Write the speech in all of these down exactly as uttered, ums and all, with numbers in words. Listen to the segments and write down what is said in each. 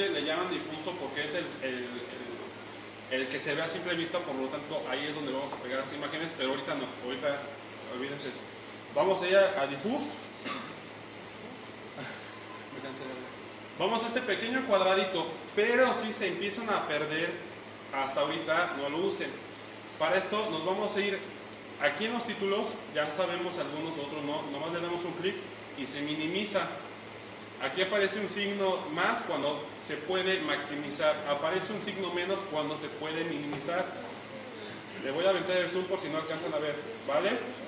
diffuse le llaman difuso porque es el, el, el, el que se ve a simple vista, por lo tanto ahí es donde vamos a pegar las imágenes, pero ahorita no, ahorita olvídense eso. Vamos a ir a, a diffuse. Me cansé de hablar. Vamos a este pequeño cuadradito, pero si se empiezan a perder hasta ahorita, no lo usen. Para esto nos vamos a ir aquí en los títulos, ya sabemos algunos, otros no, nomás le damos un clic y se minimiza. Aquí aparece un signo más cuando se puede maximizar, aparece un signo menos cuando se puede minimizar. Le voy a aventar el zoom por si no alcanzan a ver, ¿vale?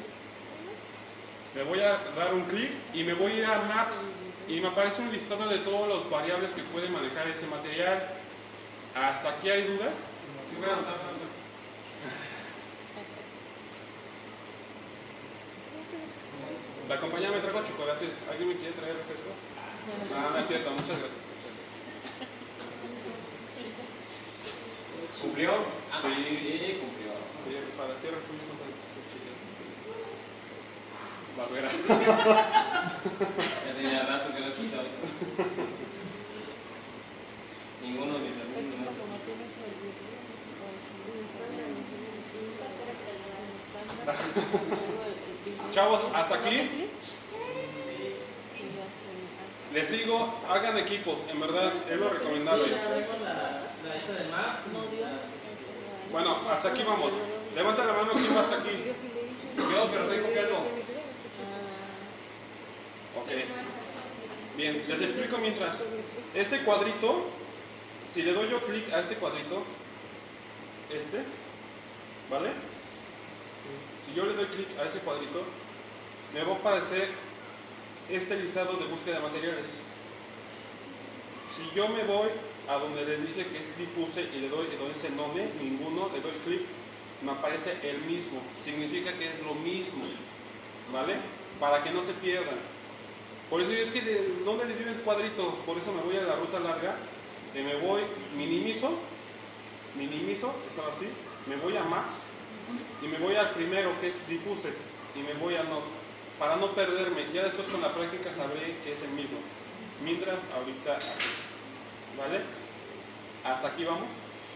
Le voy a dar un clic y me voy a ir a Maps y me aparece un listado de todas las variables que puede manejar ese material. ¿Hasta aquí hay dudas? ¿Sí? No, no, no. La compañía me trajo chocolates. ¿Alguien me quiere traer refresco? No, no es cierto, muchas gracias. ¿Cumplió? Sí, sí, cumplió. Oye, para cierre el tuyo, Barbera. Ya tenía rato que lo he escuchado. Ninguno de mis alumnos. Chavos, hasta aquí. Les sigo, hagan equipos, en verdad es lo recomendable. Bueno, hasta aquí vamos. Levanta la mano, ¿quién va hasta aquí? Yo, pero soy copiado. Ok. Bien, les explico mientras. Este cuadrito, si le doy yo clic a este cuadrito, este, ¿vale? Si yo le doy clic a ese cuadrito, me va a aparecer este listado de búsqueda de materiales. Si yo me voy a donde les dije que es diffuse y le doy donde dice none, ninguno, le doy clic, me aparece el mismo. Significa que es lo mismo, ¿vale? Para que no se pierdan. Por eso es que de dónde le dio el cuadrito, por eso me voy a la ruta larga, que me voy, minimizo, minimizo, estaba así, me voy a Maps y me voy al primero que es diffuse y me voy a Node, para no perderme. Ya después con la práctica sabré que es el mismo. Mientras ahorita aquí, ¿vale? ¿Hasta aquí vamos?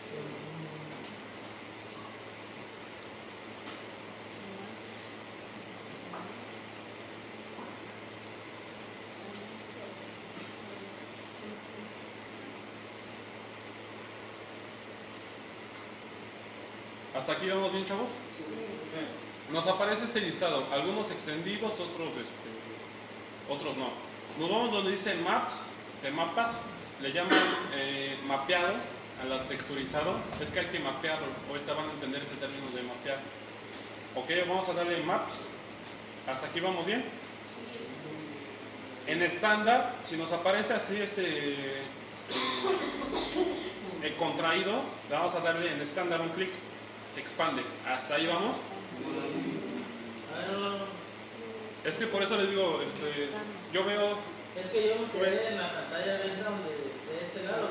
¿Hasta aquí vamos bien, chavos? Sí. Nos aparece este listado, algunos extendidos, otros, este, otros no. Nos vamos donde dice Maps, de mapas, le llaman eh, mapeado a la texturizado. Es que hay que mapearlo, ahorita van a entender ese término de mapear. Ok, vamos a darle Maps. ¿Hasta aquí vamos bien? En estándar, si nos aparece así este eh, eh, contraído, le vamos a darle en estándar un clic. Se expande. ¿Hasta ahí vamos? Es que por eso les digo, este, yo veo... Es que yo me quedé en la pantalla de, de este lado.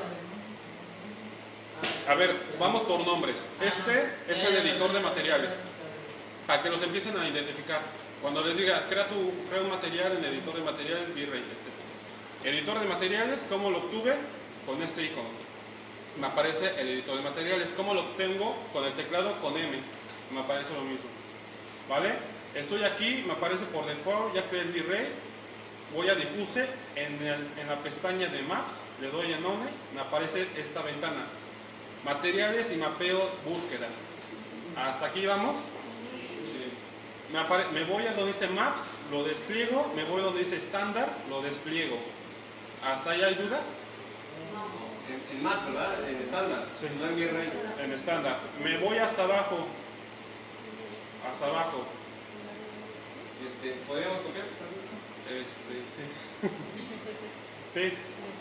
A ver, vamos por nombres. Este es el editor de materiales, para que los empiecen a identificar. Cuando les diga, crea, tu, crea un material en editor de materiales, V-Ray, etcétera. Editor de materiales, ¿cómo lo obtuve? Con este icono. Me aparece el editor de materiales. ¿Cómo lo obtengo? Con el teclado, con M. Me aparece lo mismo. ¿Vale? Estoy aquí, me aparece por default, ya creé el V-Ray. Voy a diffuse, en, el, en la pestaña de Maps, le doy en None, me aparece esta ventana. Materiales y mapeo búsqueda. ¿Hasta aquí vamos? Me, apare, me voy a donde dice Maps, lo despliego, me voy a donde dice estándar, lo despliego. ¿Hasta ahí hay dudas? En, en Maps, ¿verdad? En estándar. Sí. No en V-Ray. En estándar. Me voy hasta abajo. Hasta abajo. Este, ¿podríamos copiar? Este, sí. Sí.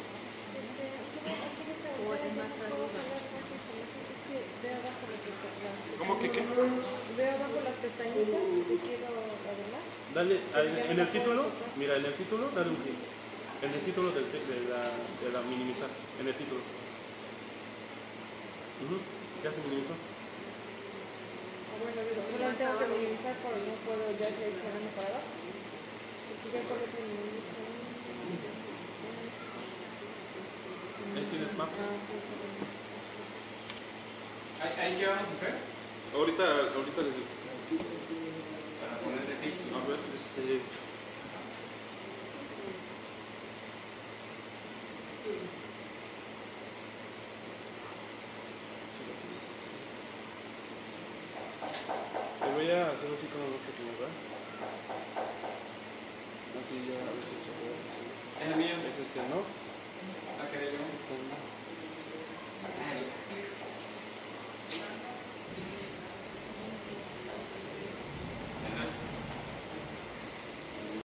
¿Cómo que qué? Veo abajo las pestañitas porque quiero la de Maps. Dale, en el título, mira, en el título, dale un clic. En el título del, de, la, de la minimizar, en el título. Uh-huh. Ya se minimizó. Bueno, digo, solo tengo que minimizar porque no puedo ya seguir quedando para abajo. Porque ya coloco el minimizar. Ahí tiene. Maps. ¿Ahí, ahí qué vamos a hacer? Ahorita, ahorita les digo. Para ponerle tips. A ver, este. Te voy a hacer así con los dos pequeños, ¿verdad? Así ya, a ver si se puede hacer. Es el mío. Es este, ¿no? Ah, quería yo. Este, no.